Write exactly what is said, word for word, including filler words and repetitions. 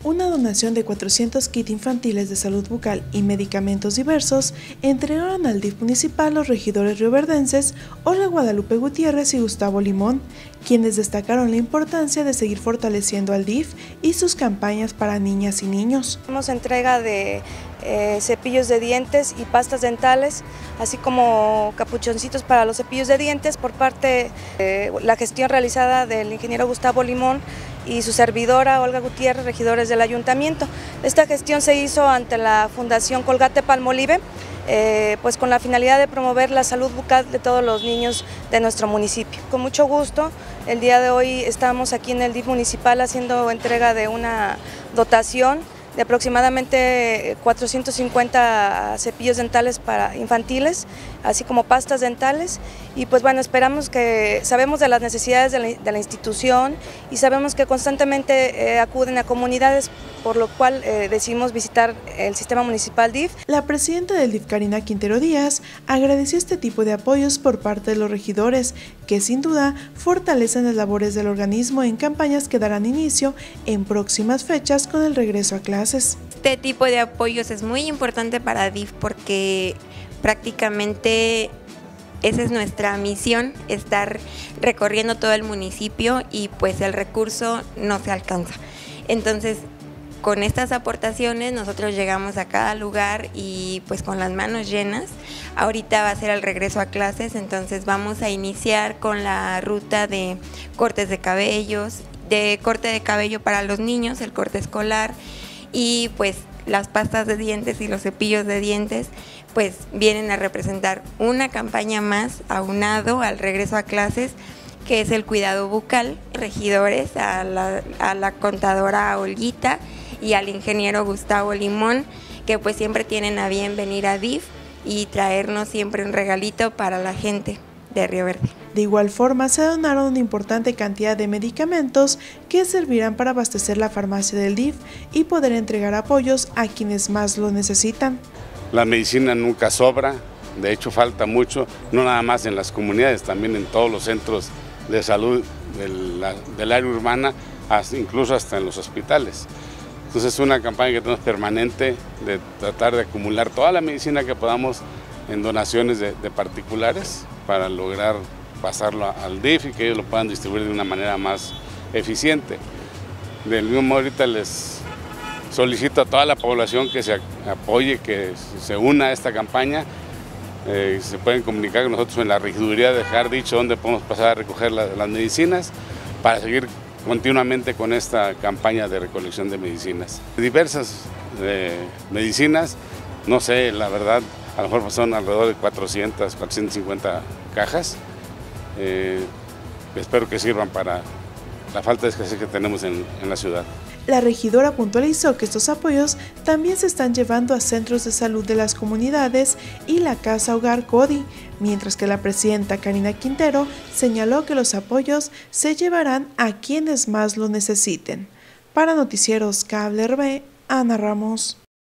Una donación de cuatrocientos kits infantiles de salud bucal y medicamentos diversos entregaron al D I F municipal los regidores rioverdenses Olga Guadalupe Gutiérrez y Gustavo Limón, quienes destacaron la importancia de seguir fortaleciendo al D I F y sus campañas para niñas y niños. Tenemos entrega de eh, cepillos de dientes y pastas dentales, así como capuchoncitos para los cepillos de dientes por parte de la gestión realizada del ingeniero Gustavo Limón y su servidora Olga Gutiérrez, regidores del ayuntamiento. Esta gestión se hizo ante la Fundación Colgate-Palmolive, eh, pues con la finalidad de promover la salud bucal de todos los niños de nuestro municipio. Con mucho gusto, el día de hoy estamos aquí en el D I F municipal haciendo entrega de una dotación de aproximadamente cuatrocientos cincuenta cepillos dentales para infantiles, así como pastas dentales, y pues bueno, esperamos que, sabemos de las necesidades de la, de la institución y sabemos que constantemente eh, acuden a comunidades, por lo cual eh, decidimos visitar el sistema municipal D I F. La presidenta del D I F, Karina Quintero Díaz, agradeció este tipo de apoyos por parte de los regidores, que sin duda fortalecen las labores del organismo en campañas que darán inicio en próximas fechas con el regreso a clases. Este tipo de apoyos es muy importante para D I F porque prácticamente esa es nuestra misión, estar recorriendo todo el municipio y pues el recurso no se alcanza. Entonces, con estas aportaciones nosotros llegamos a cada lugar y pues con las manos llenas. Ahorita va a ser el regreso a clases, entonces vamos a iniciar con la ruta de cortes de cabellos, de corte de cabello para los niños, el corte escolar, y pues las pastas de dientes y los cepillos de dientes pues vienen a representar una campaña más aunado al regreso a clases, que es el cuidado bucal. Regidores, a la, a la contadora Olguita y al ingeniero Gustavo Limón, que pues siempre tienen a bien venir a D I F y traernos siempre un regalito para la gente de Río Verde. De igual forma, se donaron una importante cantidad de medicamentos que servirán para abastecer la farmacia del D I F y poder entregar apoyos a quienes más lo necesitan. La medicina nunca sobra, de hecho falta mucho, no nada más en las comunidades, también en todos los centros de salud de la, del área urbana, hasta, incluso hasta en los hospitales. Entonces es una campaña que tenemos permanente de tratar de acumular toda la medicina que podamos en donaciones de, de particulares para lograr pasarlo al D I F y que ellos lo puedan distribuir de una manera más eficiente. Del mismo modo, ahorita les solicito a toda la población que se apoye, que se una a esta campaña. Eh, se pueden comunicar con nosotros en la regiduría, dejar dicho dónde podemos pasar a recoger la, las medicinas para seguir continuamente con esta campaña de recolección de medicinas. Diversas eh, medicinas, no sé, la verdad, a lo mejor son alrededor de cuatrocientas, cuatrocientas cincuenta cajas. Eh, espero que sirvan para la falta de escasez que tenemos en, en la ciudad. La regidora puntualizó que estos apoyos también se están llevando a centros de salud de las comunidades y la Casa Hogar Cody, mientras que la presidenta Karina Quintero señaló que los apoyos se llevarán a quienes más lo necesiten. Para Noticieros Cable R B, Ana Ramos.